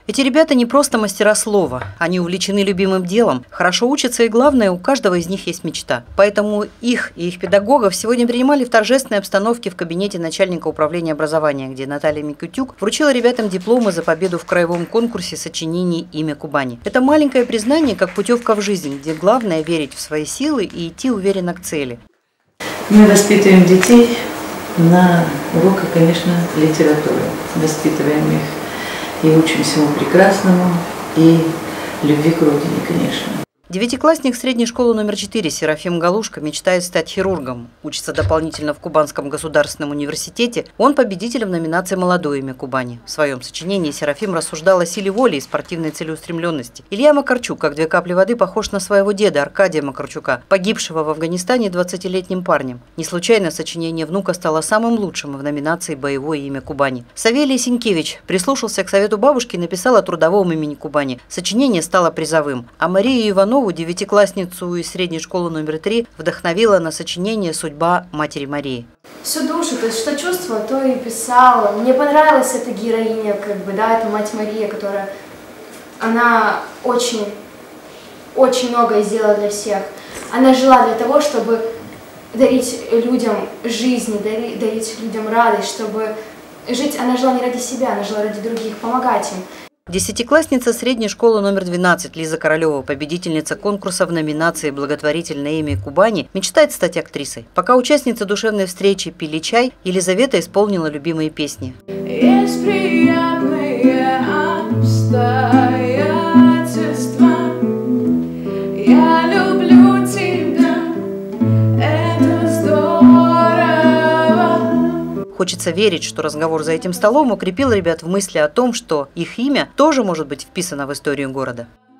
Эти ребята не просто мастера слова, они увлечены любимым делом, хорошо учатся и, главное, у каждого из них есть мечта. Поэтому их и их педагогов сегодня принимали в торжественной обстановке в кабинете начальника управления образования, где Наталья Микютюк вручила ребятам дипломы за победу в краевом конкурсе сочинений «Имя Кубани». Это маленькое признание, как путевка в жизнь, где главное верить в свои силы и идти уверенно к цели. Мы воспитываем детей на уроках, конечно, литературы. Воспитываем их и учим всему прекрасному, и любви к родине, конечно. Девятиклассник средней школы номер 4 Серафим Галушка мечтает стать хирургом. Учится дополнительно в Кубанском государственном университете. Он победитель в номинации «Молодое имя Кубани». В своем сочинении Серафим рассуждал о силе воли и спортивной целеустремленности. Илья Макарчук, как две капли воды, похож на своего деда Аркадия Макарчука, погибшего в Афганистане 20-летним парнем. Не случайно сочинение внука стало самым лучшим в номинации «Боевое имя Кубани». Савелий Сенкевич прислушался к совету бабушки и написал о трудовом имени Кубани. Сочинение стало призовым, а Марию Иванову, девятиклассницу из средней школы номер 3, вдохновила на сочинение «Судьба Матери Марии». Всю душу, то есть что чувствовала, то и писала. Мне понравилась эта героиня, это Мать Мария, которая, она очень многое сделала для всех. Она жила для того, чтобы дарить людям жизнь, дарить людям радость, чтобы жить. Она жила не ради себя, она жила ради других, помогать им. Десятиклассница средней школы номер 12 Лиза Королева, победительница конкурса в номинации «Благотворительное имя Кубани», мечтает стать актрисой. Пока участницы душевной встречи пили чай, Елизавета исполнила любимые песни. Есть приятные обстоятельства, я люблю тебя, это здорово. Хочется верить, что разговор за этим столом укрепил ребят в мысли о том, что их имя тоже может быть вписано в историю города.